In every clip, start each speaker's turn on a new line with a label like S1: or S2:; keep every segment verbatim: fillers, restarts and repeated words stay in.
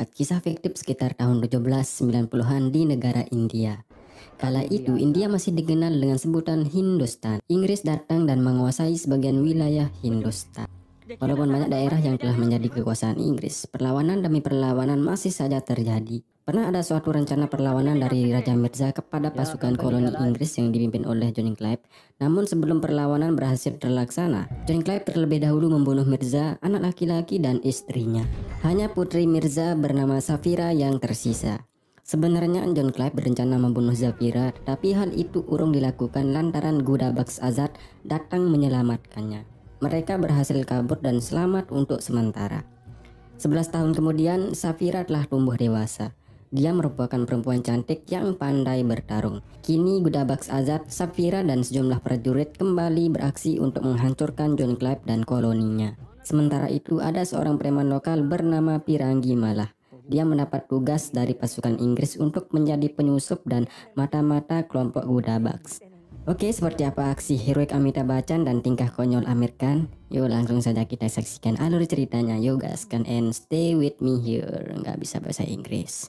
S1: mencatat kisah fiktif sekitar tahun tujuh belas sembilan puluhan di negara India. Kala itu India masih dikenal dengan sebutan Hindustan. Inggris datang dan menguasai sebagian wilayah Hindustan. Walaupun banyak daerah yang telah menjadi kekuasaan Inggris, perlawanan demi perlawanan masih saja terjadi. Pernah ada suatu rencana perlawanan dari Raja Mirza kepada pasukan koloni Inggris yang dipimpin oleh John Clive. Namun sebelum perlawanan berhasil terlaksana, John Clive terlebih dahulu membunuh Mirza, anak laki-laki dan istrinya. Hanya putri Mirza bernama Safira yang tersisa. Sebenarnya John Clive berencana membunuh Zafira, tetapi hal itu urung dilakukan lantaran Gudabaks Azad datang menyelamatkannya. Mereka berhasil kabur dan selamat untuk sementara. sebelas tahun kemudian, Safira telah tumbuh dewasa. Dia merupakan perempuan cantik yang pandai bertarung. Kini Gudabaks Azad, Safira dan sejumlah prajurit kembali beraksi untuk menghancurkan John Clive dan koloninya. Sementara itu ada seorang preman lokal bernama Pirangi Malah. Dia mendapat tugas dari pasukan Inggris untuk menjadi penyusup dan mata-mata kelompok Gudabaks. Oke, seperti apa aksi heroik Amitabh Bachchan dan tingkah konyol Amir Khan? Yuk langsung saja kita saksikan alur ceritanya. Yuk gaskan and stay with me here. Nggak bisa bahasa Inggris.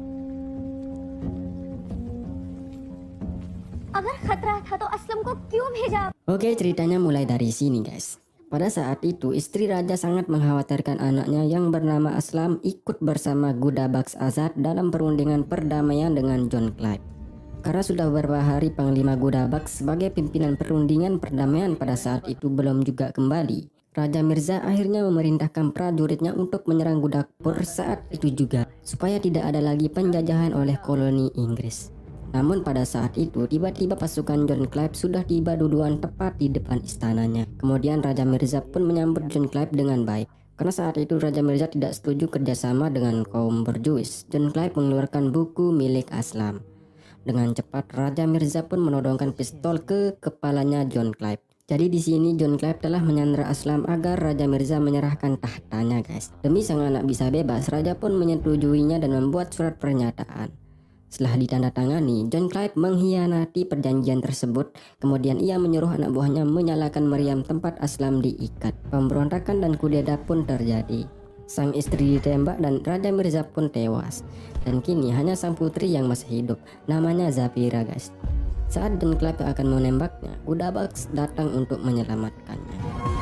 S2: अगर खतरा था तो असलम को क्यों भेजा?
S1: Oke, ceritanya mulai dari sini guys. Pada saat itu istri raja sangat mengkhawatirkan anaknya yang bernama Aslam ikut bersama Gudabaks Azad dalam perundingan perdamaian dengan John Clive. Karena sudah beberapa hari Panglima Gudabaks sebagai pimpinan perundingan perdamaian pada saat itu belum juga kembali, Raja Mirza akhirnya memerintahkan prajuritnya untuk menyerang Gudakpur saat itu juga, supaya tidak ada lagi penjajahan oleh koloni Inggris. Namun pada saat itu tiba-tiba pasukan John Clive sudah tiba duluan tepat di depan istananya. Kemudian Raja Mirza pun menyambut John Clive dengan baik. Karena saat itu Raja Mirza tidak setuju kerjasama dengan kaum berjuis, John Clive mengeluarkan buku milik Aslam. Dengan cepat Raja Mirza pun menodongkan pistol ke kepalanya John Clive. Jadi di sini John Clive telah menyandera Aslam agar Raja Mirza menyerahkan tahtanya guys. Demi sang anak bisa bebas, Raja pun menyetujuinya dan membuat surat pernyataan. Setelah ditandatangani, John Clive mengkhianati perjanjian tersebut. Kemudian ia menyuruh anak buahnya menyalakan meriam tempat Aslam diikat. Pemberontakan dan kudeta pun terjadi. Sang istri ditembak dan Raja Mirza pun tewas. Dan kini hanya sang putri yang masih hidup, namanya Zafira guys. Saat John Clive akan menembaknya, Gudabaks datang untuk menyelamatkannya.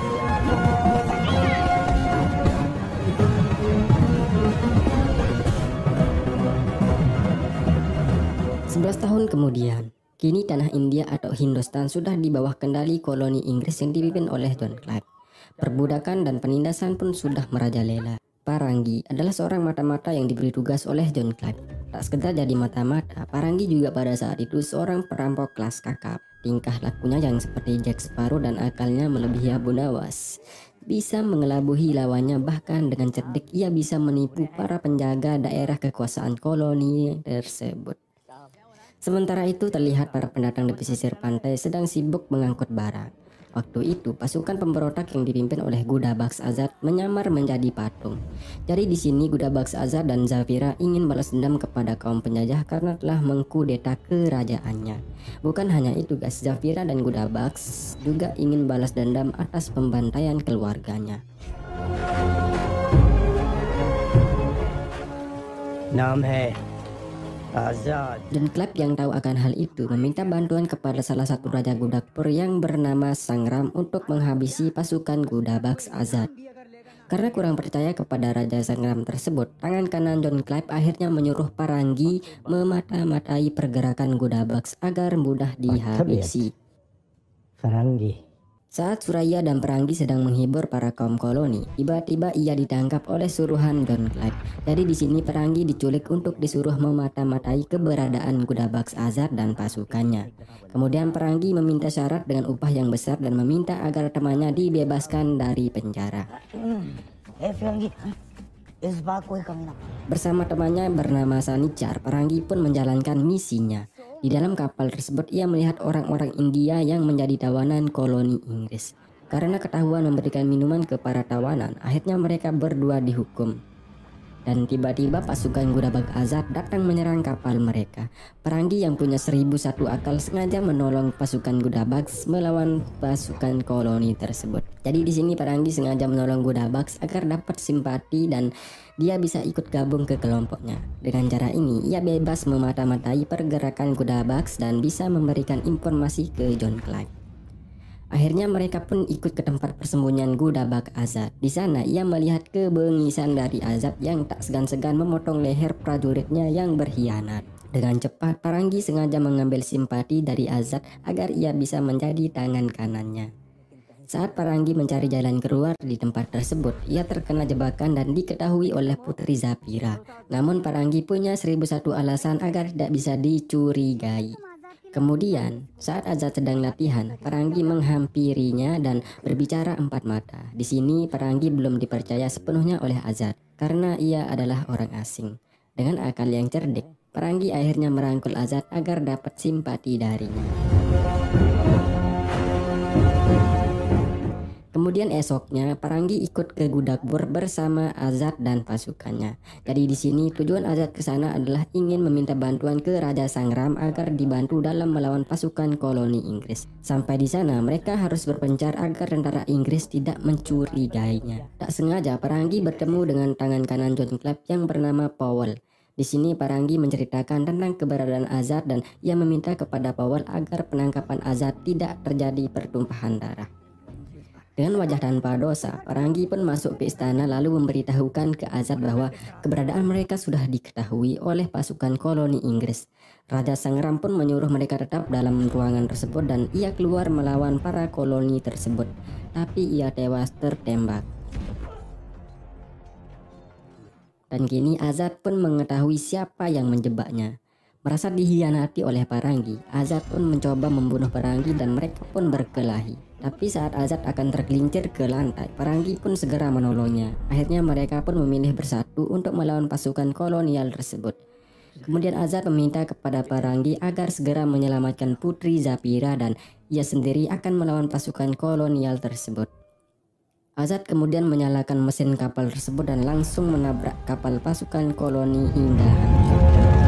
S1: sebelas tahun kemudian, kini tanah India atau Hindustan sudah di bawah kendali koloni Inggris yang dipimpin oleh John Clive. Perbudakan dan penindasan pun sudah merajalela. Parangi adalah seorang mata-mata yang diberi tugas oleh John Clive. Tak sekedar jadi mata-mata, Parangi juga pada saat itu seorang perampok kelas kakap. Tingkah lakunya yang seperti Jack Sparrow dan akalnya melebihi Abu Nawas. Bisa mengelabuhi lawannya, bahkan dengan cerdik ia bisa menipu para penjaga daerah kekuasaan koloni tersebut. Sementara itu terlihat para pendatang di pesisir pantai sedang sibuk mengangkut barang. Waktu itu pasukan pemberontak yang dipimpin oleh Gudabaks Azad menyamar menjadi patung. Jadi di sini Gudabaks Azad dan Zafira ingin balas dendam kepada kaum penjajah karena telah mengkudeta kerajaannya. Bukan hanya itu guys, Zafira dan Gudabaks juga ingin balas dendam atas pembantaian keluarganya.
S3: Naam hai Azad.
S1: John Clive yang tahu akan hal itu meminta bantuan kepada salah satu raja Gudakpur yang bernama Sangram untuk menghabisi pasukan Gudabaks Azad. Karena kurang percaya kepada Raja Sangram tersebut, tangan kanan John Clive akhirnya menyuruh Parangi memata-matai pergerakan Gudabaks agar mudah dihabisi.
S3: Parangi.
S1: Saat Suraya dan Parangi sedang menghibur para kaum koloni, tiba-tiba ia ditangkap oleh suruhan John Clive. Jadi di sini Parangi diculik untuk disuruh memata-matai keberadaan Gudabaks Azad dan pasukannya. Kemudian Parangi meminta syarat dengan upah yang besar dan meminta agar temannya dibebaskan dari penjara. Bersama temannya bernama Sanichar, Parangi pun menjalankan misinya. Di dalam kapal tersebut ia melihat orang-orang India yang menjadi tawanan koloni Inggris. Karena ketahuan memberikan minuman ke para tawanan, akhirnya mereka berdua dihukum. Dan tiba-tiba pasukan Gudabag Azad datang menyerang kapal mereka. Peranggi yang punya seribu satu akal sengaja menolong pasukan Gudabags melawan pasukan koloni tersebut. Jadi di sini Peranggi sengaja menolong Gudabags agar dapat simpati dan dia bisa ikut gabung ke kelompoknya. Dengan cara ini ia bebas memata-matai pergerakan Gudabags dan bisa memberikan informasi ke John Clive. Akhirnya mereka pun ikut ke tempat persembunyian Gudabag Azad. Di sana ia melihat kebengisan dari Azad yang tak segan-segan memotong leher prajuritnya yang berkhianat. Dengan cepat Peranggi sengaja mengambil simpati dari Azad agar ia bisa menjadi tangan kanannya. Saat Peranggi mencari jalan keluar di tempat tersebut, ia terkena jebakan dan diketahui oleh Putri Zapira. Namun Peranggi punya seribu satu alasan agar tidak bisa dicurigai. Kemudian, saat Azad sedang latihan, Peranggi menghampirinya dan berbicara empat mata. Di sini Peranggi belum dipercaya sepenuhnya oleh Azad karena ia adalah orang asing. Dengan akal yang cerdik, Peranggi akhirnya merangkul Azad agar dapat simpati darinya. Kemudian esoknya Peranggi ikut ke Gudagbur bersama Azad dan pasukannya. Jadi di sini tujuan Azad ke sana adalah ingin meminta bantuan ke Raja Sangram agar dibantu dalam melawan pasukan koloni Inggris. Sampai di sana mereka harus berpencar agar tentara Inggris tidak mencurigainya. Tak sengaja Peranggi bertemu dengan tangan kanan John Clive yang bernama Powell. Di sini Peranggi menceritakan tentang keberadaan Azad dan ia meminta kepada Powell agar penangkapan Azad tidak terjadi pertumpahan darah. Dengan wajah tanpa dosa, Peranggi pun masuk ke istana lalu memberitahukan ke Azad bahwa keberadaan mereka sudah diketahui oleh pasukan koloni Inggris. Raja Sangram pun menyuruh mereka tetap dalam ruangan tersebut dan ia keluar melawan para koloni tersebut. Tapi ia tewas tertembak. Dan kini Azad pun mengetahui siapa yang menjebaknya. Merasa dihianati oleh Peranggi, Azad pun mencoba membunuh Peranggi dan mereka pun berkelahi. Tapi saat Azad akan tergelincir ke lantai, Peranggi pun segera menolongnya. Akhirnya mereka pun memilih bersatu untuk melawan pasukan kolonial tersebut. Kemudian Azad meminta kepada Peranggi agar segera menyelamatkan Putri Zapira dan ia sendiri akan melawan pasukan kolonial tersebut. Azad kemudian menyalakan mesin kapal tersebut dan langsung menabrak kapal pasukan koloni hingga hancur.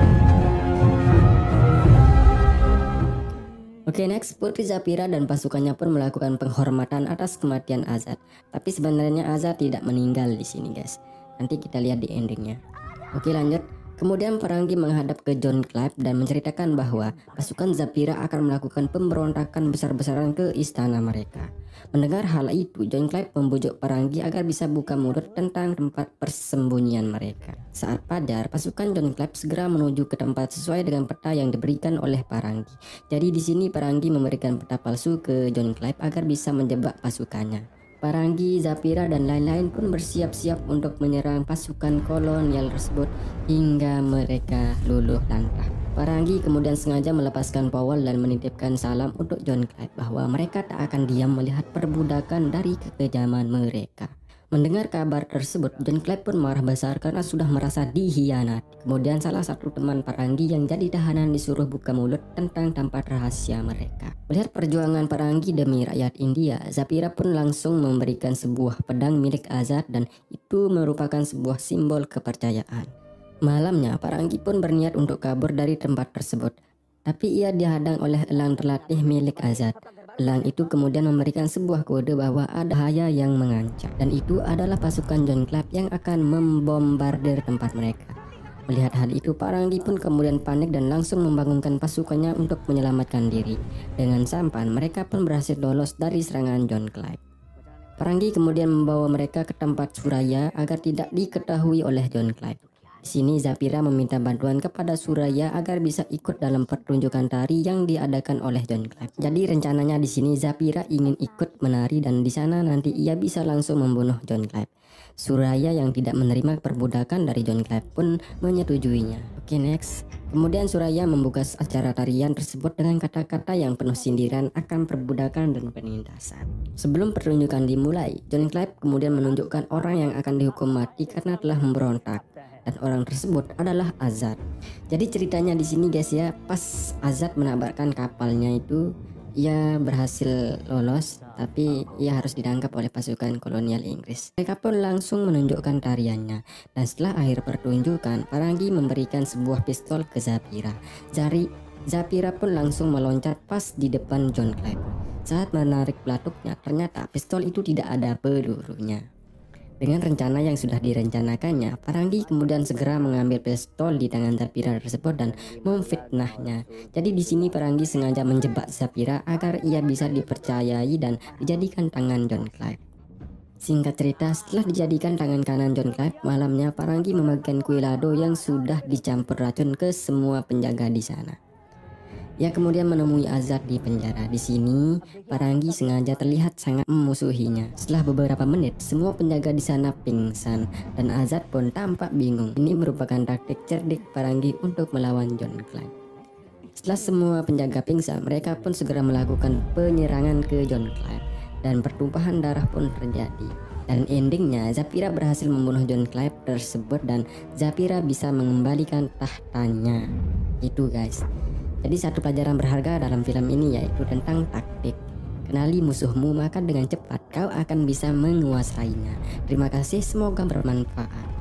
S1: Oke okay, next, Putri Zapira dan pasukannya pun melakukan penghormatan atas kematian Azad. Tapi sebenarnya Azad tidak meninggal di sini guys. Nanti kita lihat di endingnya. Oke okay, lanjut. Kemudian Peranggi menghadap ke John Clive dan menceritakan bahwa pasukan Zapira akan melakukan pemberontakan besar-besaran ke istana mereka. Mendengar hal itu, John Clive membujuk Peranggi agar bisa buka mulut tentang tempat persembunyian mereka. Saat fajar, pasukan John Clive segera menuju ke tempat sesuai dengan peta yang diberikan oleh Peranggi. Jadi di sini Peranggi memberikan peta palsu ke John Clive agar bisa menjebak pasukannya. Peranggi, Zapira dan lain-lain pun bersiap-siap untuk menyerang pasukan kolonial tersebut hingga mereka luluh lantah. Peranggi kemudian sengaja melepaskan Powell dan menitipkan salam untuk John Clive bahwa mereka tak akan diam melihat perbudakan dari kekejaman mereka. Mendengar kabar tersebut, John Clive pun marah besar karena sudah merasa dikhianati. Kemudian salah satu teman Peranggi yang jadi tahanan disuruh buka mulut tentang tempat rahasia mereka. Melihat perjuangan Peranggi demi rakyat India, Zapira pun langsung memberikan sebuah pedang milik Azad dan itu merupakan sebuah simbol kepercayaan. Malamnya, Peranggi pun berniat untuk kabur dari tempat tersebut. Tapi ia dihadang oleh elang terlatih milik Azad. Elang itu kemudian memberikan sebuah kode bahwa ada bahaya yang mengancam. Dan itu adalah pasukan John Clive yang akan membombardir tempat mereka. Melihat hal itu, Peranggi pun kemudian panik dan langsung membangunkan pasukannya untuk menyelamatkan diri. Dengan sampan, mereka pun berhasil lolos dari serangan John Clive. Peranggi kemudian membawa mereka ke tempat Suraya agar tidak diketahui oleh John Clive. Di sini Zapira meminta bantuan kepada Suraya agar bisa ikut dalam pertunjukan tari yang diadakan oleh John Clive. Jadi rencananya di sini Zapira ingin ikut menari dan di sana nanti ia bisa langsung membunuh John Clive. Suraya yang tidak menerima perbudakan dari John Clive pun menyetujuinya. Oke, next. Kemudian Suraya membuka acara tarian tersebut dengan kata-kata yang penuh sindiran akan perbudakan dan penindasan. Sebelum pertunjukan dimulai, John Clive kemudian menunjukkan orang yang akan dihukum mati karena telah memberontak. Dan orang tersebut adalah Azad. Jadi ceritanya di sini guys ya, pas Azad menabrakkan kapalnya itu, Ia berhasil lolos, tapi ia harus ditangkap oleh pasukan kolonial Inggris. Mereka pun langsung menunjukkan tariannya, dan setelah akhir pertunjukan, Parangi memberikan sebuah pistol ke Zapira. Zari, Zapira pun langsung meloncat pas di depan John Clive. Saat menarik pelatuknya, ternyata pistol itu tidak ada pelurunya. Dengan rencana yang sudah direncanakannya, Parangi kemudian segera mengambil pistol di tangan Zapira tersebut dan memfitnahnya. Jadi di sini Parangi sengaja menjebak Zapira agar ia bisa dipercayai dan dijadikan tangan John Clive. Singkat cerita, setelah dijadikan tangan kanan John Clive, malamnya Parangi membagikan kue lado yang sudah dicampur racun ke semua penjaga di sana. Ia kemudian menemui Azad di penjara. Di sini, Parangi sengaja terlihat sangat memusuhinya. Setelah beberapa menit, semua penjaga di sana pingsan dan Azad pun tampak bingung. Ini merupakan taktik cerdik Parangi untuk melawan John Clive. Setelah semua penjaga pingsan, mereka pun segera melakukan penyerangan ke John Clive dan pertumpahan darah pun terjadi. Dan endingnya, Zapira berhasil membunuh John Clive tersebut dan Zapira bisa mengembalikan tahtanya. Itu guys. Jadi satu pelajaran berharga dalam film ini yaitu tentang taktik. Kenali musuhmu maka dengan cepat kau akan bisa menguasainya. Terima kasih, semoga bermanfaat.